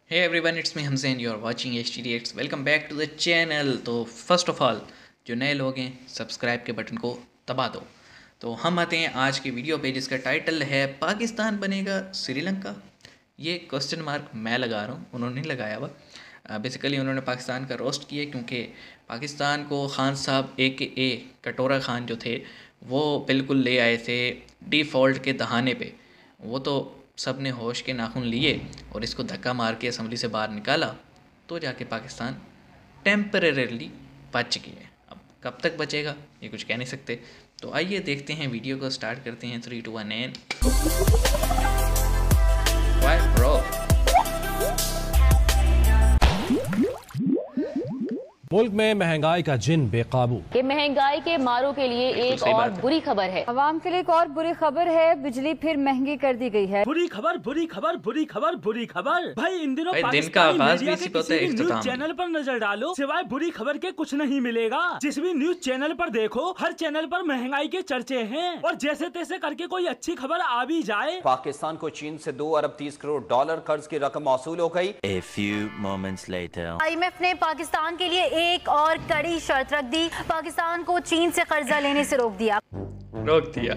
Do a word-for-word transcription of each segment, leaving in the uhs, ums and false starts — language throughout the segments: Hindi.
Hey everyone, it's me Hamzain. You are watching H T D X. Welcome back to the channel. तो फर्स्ट ऑफ ऑल जो नए लोग हैं सब्सक्राइब के बटन को दबा दो। तो हम आते हैं आज की वीडियो पे जिसका टाइटल है पाकिस्तान बनेगा श्रीलंका। ये क्वेश्चन मार्क मैं लगा रहा हूँ, उन्होंने नहीं लगाया हुआ। बेसिकली उन्होंने पाकिस्तान का रोस्ट किया क्योंकि पाकिस्तान को खान साहब ए के ए कटोरा खान जो थे वो बिल्कुल ले आए थे डिफ़ॉल्ट के दहाने पे। वो तो सब ने होश के नाखून लिए और इसको धक्का मार के असम्बली से बाहर निकाला, तो जाके पाकिस्तान टेम्परेरली बच गया है। अब कब तक बचेगा ये कुछ कह नहीं सकते। तो आइए देखते हैं, वीडियो को स्टार्ट करते हैं। Three two one N Y bro. मुल्क में महंगाई का जिन बेकाबू। कि महंगाई के मारों के लिए एक और बुरी खबर है। अवाम के लिए एक और बुरी खबर है, बिजली फिर महंगी कर दी गई है। बुरी खबर बुरी खबर बुरी खबर बुरी खबर भाई इन दिनों दिन का आगाज भी इसी किसी भी न्यूज चैनल पर नजर डालो, सिवाय बुरी खबर के कुछ नहीं मिलेगा। जिस भी न्यूज चैनल पर देखो, हर चैनल पर महंगाई के चर्चे हैं और जैसे तैसे करके कोई अच्छी खबर आ भी जाए। पाकिस्तान को चीन से दो अरब तीस करोड़ डॉलर कर्ज की रकम मौसूल हो गई। A few moments later. I M F ने पाकिस्तान के लिए एक और कड़ी शर्त रख दी, पाकिस्तान को चीन से कर्जा लेने से रोक दिया रोक दिया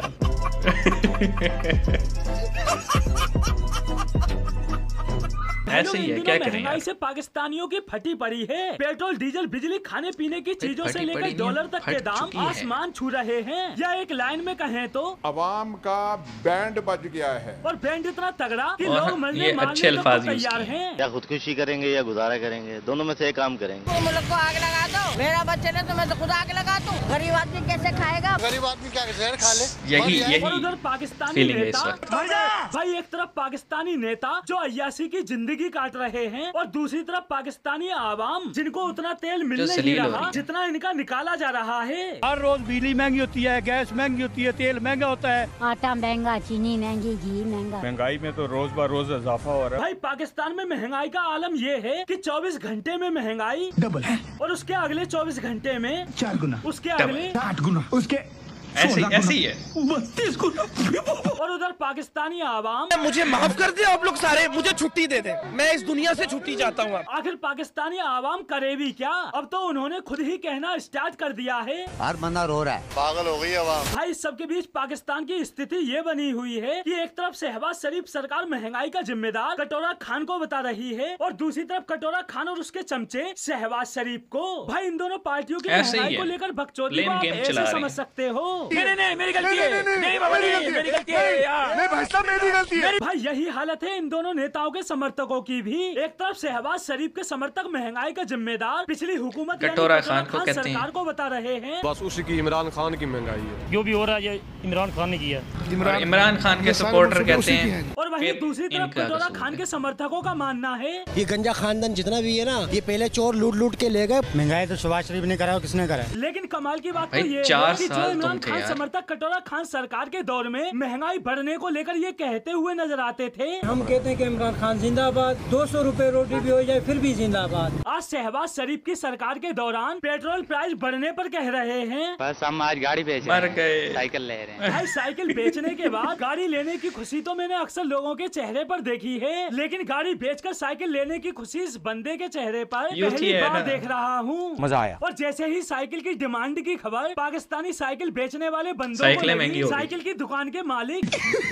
ऐसे ही है, क्या करें। महंगाई से पाकिस्तानियों की फटी पड़ी है। पेट्रोल डीजल बिजली खाने पीने की चीजों से लेकर डॉलर तक के दाम आसमान छू रहे हैं। या एक लाइन में कहें तो अवाम का बैंड बज गया है और बैंड इतना तगड़ा कि और लोग मरने ये मारने अच्छे को अल्फाज यूज तैयार किए। हैं। या खुदकुशी करेंगे या गुजारा करेंगे, दोनों में से एक काम करेंगे। मुल्क को आग लगा दो, मेरा बच्चे ने तो मैं तो खुद आग लगा दूं। गरीब आदमी कैसे खाएगा? गरीब आदमी क्या जहर खा ले। यही यही और उधर पाकिस्तानी फीलिंग है इस नेता वक्त। भाई एक तरफ पाकिस्तानी नेता जो अय्याशी की जिंदगी काट रहे हैं और दूसरी तरफ पाकिस्तानी आवाम जिनको उतना तेल मिल नहीं रहा जितना इनका निकाला जा रहा है। हर रोज बिजली महंगी होती है, गैस महंगी होती है, तेल महंगा होता है, आटा महंगा, चीनी महंगी, घी महंगा। महंगाई में तो रोज ब रोज इजाफा हो रहा है। भाई पाकिस्तान में महंगाई का आलम ये है कि चौबीस घंटे में महंगाई डबल है और उसके अगले चौबीस घंटे में चार गुना, उसके अगले आठ गुना, उसके ऐसे ऐसे ही है। बत्तीस गुना। और उधर पाकिस्तानी आवाम मुझे माफ कर दे, आप लोग सारे मुझे छुट्टी दे दे, मैं इस दुनिया से छुट्टी चाहता हूँ। आखिर पाकिस्तानी आवाम करे भी क्या? अब तो उन्होंने खुद ही कहना स्टार्ट कर दिया है। हर बंदा रो रहा है, पागल हो गई अवाम। भाई इस सबके बीच पाकिस्तान की स्थिति ये बनी हुई है कि एक तरफ शहबाज शरीफ सरकार महंगाई का जिम्मेदार कटोरा खान को बता रही है और दूसरी तरफ कटोरा खान और उसके चमचे शहबाज शरीफ को। भाई इन दोनों पार्टियों की महंगाई को लेकर बकचोदी को आप ऐसे समझ सकते हो। नहीं नहीं मेरी गलती है, नहीं बाबा नहीं मेरी गलती है यार, नहीं भाई साहब मेरी गलती है। भाई यही हालत है इन दोनों नेताओं के समर्थकों की भी। एक तरफ शहबाज शरीफ के समर्थक महंगाई का जिम्मेदार पिछली हुकूमत कटोरा खान को कहते सरकार को बता रहे हैं। बस उसी की इमरान खान की महंगाई है, जो भी हो रहा है ये इमरान खान ने किया। इमरान, इमरान खान के सपोर्टर कहते हैं। और वहीं दूसरी तरफ कटोरा खान के समर्थकों का मानना है ये गंजा खानदान जितना भी है ना, ये पहले चोर लूट लूट के ले गए। महंगाई तो शहबाज शरीफ ने करा, किसने करा? लेकिन कमाल की बात तो भाई ये चार है कि जो साल इमरान तुम थे खान यार। समर्थक कटोरा खान सरकार के दौर में महंगाई बढ़ने को लेकर ये कहते हुए नजर आते थे। हम कहते हैं कि इमरान खान जिंदाबाद, दो सौ रूपए रोटी भी हो जाए फिर भी जिंदाबाद। आज शहबाज शरीफ की सरकार के दौरान पेट्रोल प्राइस बढ़ने पर कह रहे हैं बस हम आज गाड़ी बेच मर गए, साइकिल ले रहे हैं। भाई साइकिल बेचने के बाद गाड़ी लेने की खुशी तो मैंने अक्सर लोगों के चेहरे पर देखी है, लेकिन गाड़ी बेचकर साइकिल लेने की खुशी इस बंदे के चेहरे पर पहली बार देख रहा हूँ। मजा आया। और जैसे ही साइकिल की डिमांड की खबर पाकिस्तानी साइकिल बेचने वाले बंदों को साइकिलें लगी, महंगी हो गई। साइकिल की दुकान के मालिक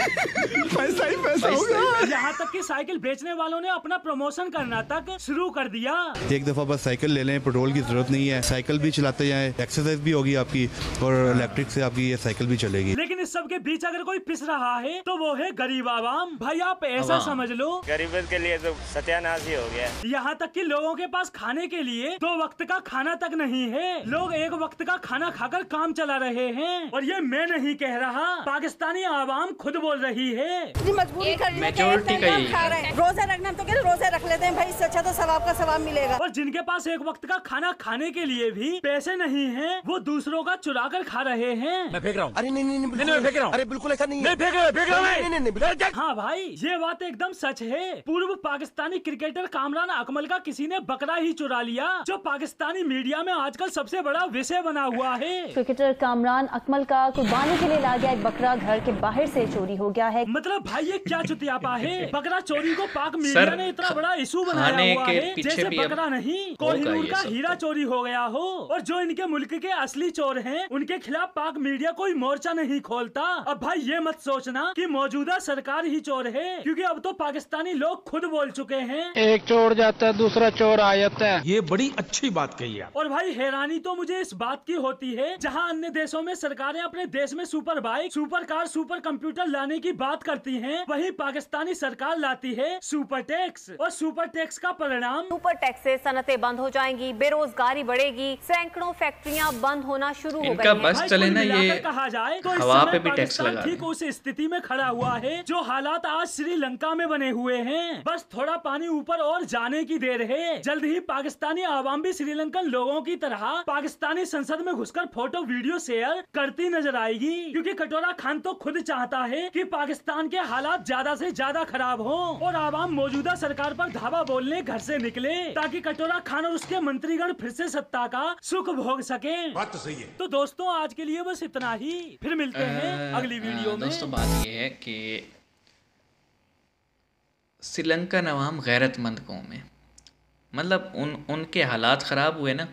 पैसा ही पैसा होगा। यहाँ तक कि साइकिल बेचने वालों ने अपना प्रमोशन करना तक शुरू कर दिया। एक दफा बस साइकिल ले लें, पेट्रोल की जरूरत नहीं है, साइकिल भी चलाते जाएं, एक्सरसाइज भी होगी आपकी और इलेक्ट्रिक से आपकी ये साइकिल भी चलेगी। लेकिन इस सब के बीच अगर कोई पिस रहा है तो वो है गरीब आवाम। भाई आप ऐसा समझ लो, गरीबों के लिए तो सत्यानाश ही हो गया। यहाँ तक कि लोगों के पास खाने के लिए दो वक्त का खाना तक नहीं है, लोग एक वक्त का खाना खाकर काम चला रहे हैं। और ये मैं नहीं कह रहा, पाकिस्तानी आवाम खुद बोल रही है। मजबूरी मेजॉरिटी का यही खा रहे हैं। रोजे रखना तो क्या, रोजे रख लेते हैं भाई, इससे अच्छा तो सवाब का सवाब मिलेगा। और जिनके पास एक वक्त का खाना खाने के लिए भी पैसे नहीं हैं, वो दूसरों का चुरा कर खा रहे हैं। मैं फेंक रहा हूँ। अरे नहीं नहीं नहीं, मैं फेंक रहा हूँ। अरे बिल्कुल ऐसा नहीं है। नहीं फेंक रहा, फेंक रहा मैं। नहीं नहीं नहीं। हाँ भाई ये बात एकदम सच है। पूर्व पाकिस्तानी क्रिकेटर कामरान अकमल का किसी ने बकरा ही चुरा लिया, जो पाकिस्तानी मीडिया में आजकल सबसे बड़ा विषय बना हुआ है। क्रिकेटर कामरान मखमल का कुर्बानी के लिए ला गया एक बकरा घर के बाहर से चोरी हो गया है। मतलब भाई ये क्या चुतियापा है? बकरा चोरी को पाक मीडिया ने इतना बड़ा इशू बनाया हुआ है जैसे बकरा नहीं कोहिनूर का हीरा चोरी हो गया हो। और जो इनके मुल्क के असली चोर हैं उनके खिलाफ पाक मीडिया कोई मोर्चा नहीं खोलता। अब भाई ये मत सोचना कि मौजूदा सरकार ही चोर है, क्योंकि अब तो पाकिस्तानी लोग खुद बोल चुके हैं, एक चोर जाता है दूसरा चोर आ जाता है। ये बड़ी अच्छी बात कही है। और भाई हैरानी तो मुझे इस बात की होती है, जहां अन्य देशों में सरकारें अपने देश में super bike, super car, super computer लाने की बात करती हैं, वहीं पाकिस्तानी सरकार लाती है सुपर टैक्स। और सुपर टैक्स का परिणाम सुपर टैक्स से सनतें बंद हो जाएंगी, बेरोजगारी बढ़ेगी, सैकड़ों फैक्ट्रियां बंद होना शुरू हो गई हैं। बस चले ना ये कहा जाए तो हवा पे भी टैक्स लगा ठीक उस स्थिति में खड़ा हुआ है जो हालात आज श्रीलंका में बने हुए हैं। बस थोड़ा पानी ऊपर और जाने की देर है। जल्द ही पाकिस्तानी आवाम भी श्रीलंकन लोगों की तरह पाकिस्तानी संसद में घुसकर फोटो वीडियो शेयर करती नजर आएगी, क्योंकि कटोरा खान तो खुद चाहता है कि पाकिस्तान के हालात ज्यादा से ज्यादा खराब हो और आवाम मौजूदा सरकार पर धावा बोलने घर से निकले, ताकि कटोरा खान और उसके मंत्रीगण फिर से सत्ता का सुख भोग सके। बात तो सही है। तो दोस्तों आज के लिए बस इतना ही, फिर मिलते हैं अगली वीडियो में। दोस्तों बात ये है कि श्रीलंकन अवाम गैरतमंद कौम है। मतलब उन उनके हालात ख़राब हुए ना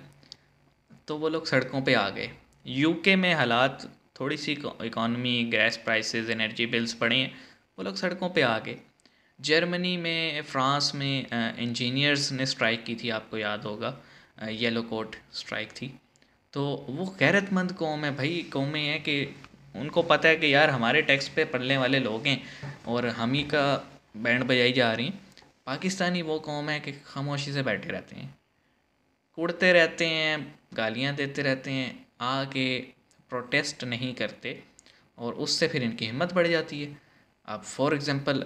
तो वो लोग सड़कों पे आ गए। यूके में हालात थोड़ी सी economy, gas prices, energy bills बढ़े हैं, वो लोग सड़कों पे आ गए। जर्मनी में, फ्रांस में इंजीनियर्स ने स्ट्राइक की थी, आपको याद होगा, येलो कोट स्ट्राइक थी। तो वो गैरतमंद कौम है भाई। कौमें हैं कि उनको पता है कि यार हमारे टैक्स पे पलने वाले लोग हैं और हम ही का बैंड बजाई जा रही हैं। पाकिस्तानी वो कौम है कि खामोशी से बैठे रहते हैं, कुड़ते रहते हैं, गालियां देते रहते हैं, आके प्रोटेस्ट नहीं करते और उससे फिर इनकी हिम्मत बढ़ जाती है। अब फॉर एग्ज़ाम्पल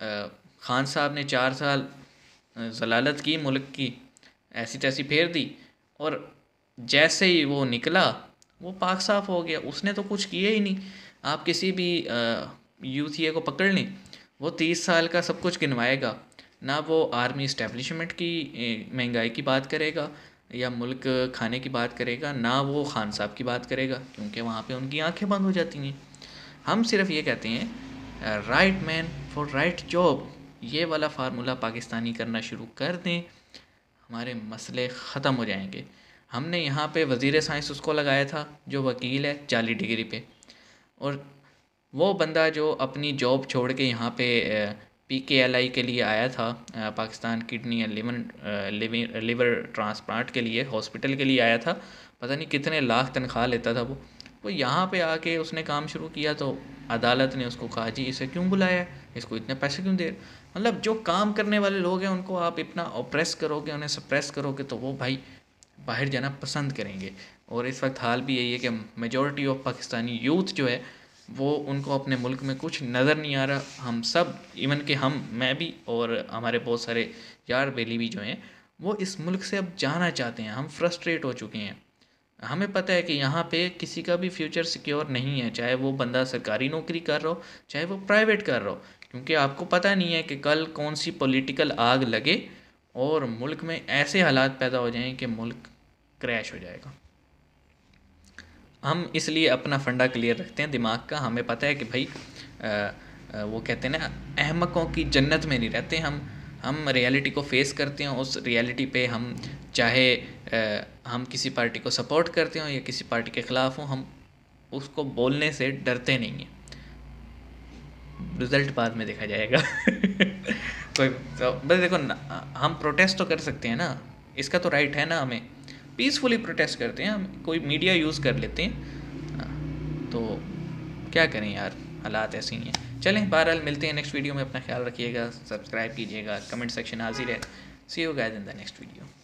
खान साहब ने चार साल जलालत की मुल्क की, ऐसी तैसी फेर दी और जैसे ही वो निकला वो पाक साफ हो गया। उसने तो कुछ किया ही नहीं। आप किसी भी यूथिया को पकड़ लें, वो तीस साल का सब कुछ गिनवाएगा। ना वो आर्मी इस्टेब्लिशमेंट की महंगाई की बात करेगा या मुल्क खाने की बात करेगा, ना वो खान साहब की बात करेगा, क्योंकि वहाँ पे उनकी आंखें बंद हो जाती हैं। हम सिर्फ ये कहते हैं right man for right job, ये वाला फार्मूला पाकिस्तानी करना शुरू कर दें, हमारे मसले ख़त्म हो जाएंगे। हमने यहाँ पे वज़ीर साइंस उसको लगाया था जो वकील है जाली डिग्री पे, और वो बंदा जो अपनी जॉब छोड़ के यहाँ पे पी के एल आई के लिए आया था, Pakistan kidney and liver liver transplant के लिए हॉस्पिटल के लिए आया था, पता नहीं कितने लाख तनख्वाह लेता था वो वो यहाँ पे आके उसने काम शुरू किया तो अदालत ने उसको कहा जी इसे क्यों बुलाया, इसको इतने पैसे क्यों दे। मतलब जो काम करने वाले लोग हैं उनको आप इतना ऑप्रेस करोगे, उन्हें सप्रेस करोगे तो वो भाई बाहर जाना पसंद करेंगे। और इस वक्त हाल भी यही है कि मेजॉरिटी ऑफ पाकिस्तानी यूथ जो है वो उनको अपने मुल्क में कुछ नज़र नहीं आ रहा। हम सब, इवन कि हम, मैं भी और हमारे बहुत सारे यार बेली भी जो हैं वो इस मुल्क से अब जाना चाहते हैं। हम फ्रस्ट्रेट हो चुके हैं। हमें पता है कि यहाँ पे किसी का भी फ्यूचर सिक्योर नहीं है, चाहे वो बंदा सरकारी नौकरी कर रहा हो चाहे वो प्राइवेट कर रहा हो, क्योंकि आपको पता नहीं है कि कल कौन सी पॉलिटिकल आग लगे और मुल्क में ऐसे हालात पैदा हो जाएं कि मुल्क क्रैश हो जाएगा। हम इसलिए अपना फंडा क्लियर रखते हैं दिमाग का। हमें पता है कि भाई आ, आ, वो कहते हैं ना, अहमकों की जन्नत में नहीं रहते हम हम रियलिटी को फेस करते हैं। उस रियलिटी पे हम चाहे आ, हम किसी पार्टी को सपोर्ट करते हों या किसी पार्टी के ख़िलाफ़ हों, हम उसको बोलने से डरते नहीं हैं। रिज़ल्ट बाद में देखा जाएगा। कोई तो बस देखो ना, हम प्रोटेस्ट तो कर सकते हैं ना, इसका तो राइट है ना, हमें पीसफुली प्रोटेस्ट करते हैं। हम कोई मीडिया यूज़ कर लेते हैं, तो क्या करें यार, हालात ऐसे ही हैं। चलें, बहरहाल मिलते हैं नेक्स्ट वीडियो में। अपना ख्याल रखिएगा, सब्सक्राइब कीजिएगा, कमेंट सेक्शन हाजिर है। See you guys in the next video.